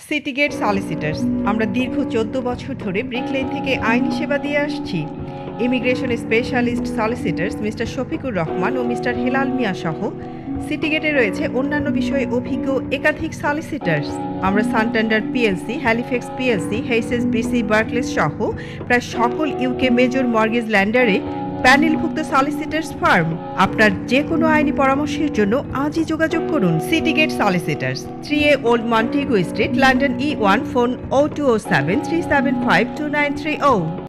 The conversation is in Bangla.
সিটিগেট সলিসিটার্স। আমরা দীর্ঘ 14 বছর ধরে ব্রিক লেন থেকে আইনি সেবা দিয়ে আসছি। Immigration specialist solicitors mister Shafiqur Rahman ও মিস্টার হেলাল মিয়া সহ সিটিগেটে রয়েছে অন্যান্য বিষয়ে অভিজ্ঞ একাধিক সলিসিটার্স। আমরা Santander PLC, Halifax PLC, HSBC, Barclays সহ প্রায় সকল ইউকে মেজর মর্গেজ ল্যান্ডারে প্যানেলভুক্ত সলিসিটার্স ফার্ম। আপনার যে কোনো আইনি পরামর্শের জন্য আজই যোগাযোগ করুন Citygate solicitors, 3A old Montego street, London E1, phone 0207 375 2930।